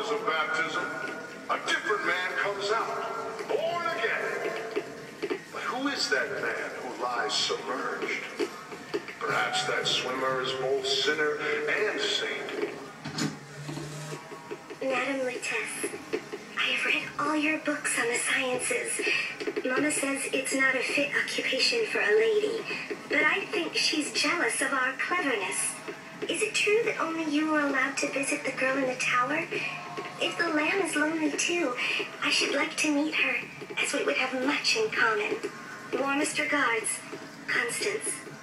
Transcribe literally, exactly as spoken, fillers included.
waters of baptism, a different man comes out, born again. But who is that man who lies submerged? Perhaps that swimmer is both sinner and saint. Madam Lattesse, I have read all your books on the sciences. Mama says it's not a fit occupation for a lady, but I think she's jealous of our cleverness. Is it true that only you are allowed to visit the girl in the tower? If the lamb is lonely too, I should like to meet her, as we would have much in common. Warmest regards, Constance.